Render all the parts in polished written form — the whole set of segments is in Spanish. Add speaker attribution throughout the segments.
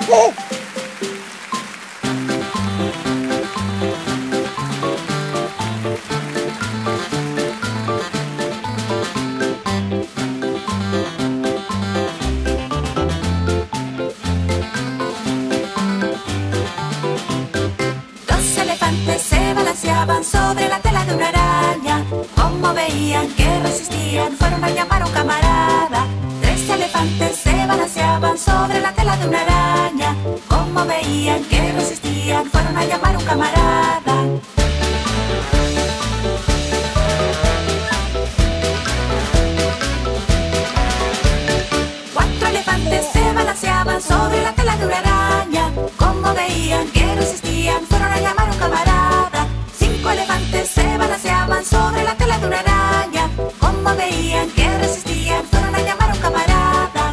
Speaker 1: Dos elefantes se balanceaban sobre la tela de una araña. Como veían que resistían, fueron a llamar a un camarada. Tres elefantes se balanceaban sobre la tela de una araña. Como veían que resistían, fueron a llamar a un camarada. Cuatro elefantes se balanceaban sobre la tela de una araña. Como veían que resistían, fueron a llamar a un camarada. Cinco elefantes se balanceaban sobre la tela de una araña. Como veían que resistían, fueron a llamar a un camarada.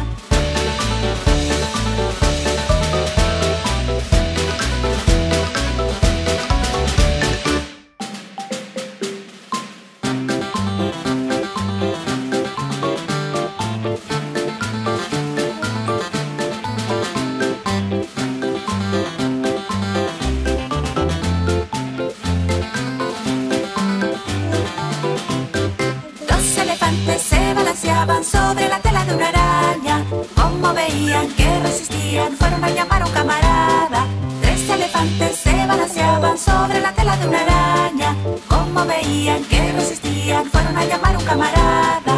Speaker 1: Dos elefantes se balanceaban sobre la tela de una araña. Como veían que resistían, fueron a llamar a un camarada. Tres elefantes se balanceaban sobre la tela de una araña. Como veían que resistían, fueron a llamar a un camarada.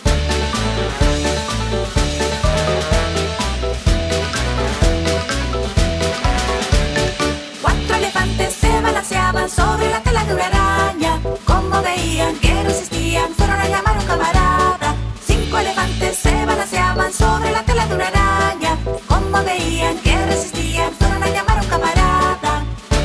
Speaker 1: Cuatro elefantes se balanceaban sobre la tela de una araña. Como veían que resistían, fueron a llamar a un camarada. Cinco elefantes se balanceaban sobre la tela de una araña. Como veían que resistían, fueron a llamar a un camarada.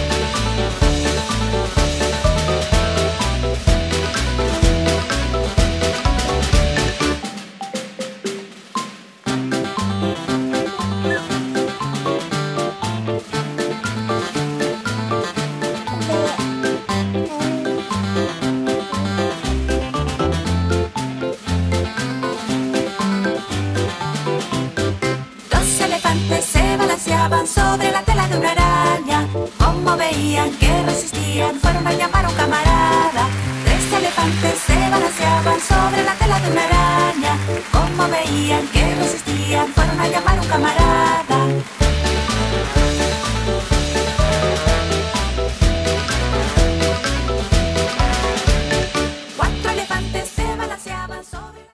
Speaker 1: Dos elefantes se balanceaban sobre la tela de una araña. Como veían que resistían, fueron a llamar a un camarada. Tres elefantes se balanceaban sobre la tela de una araña. Como veían que resistían, fueron a llamar a un camarada.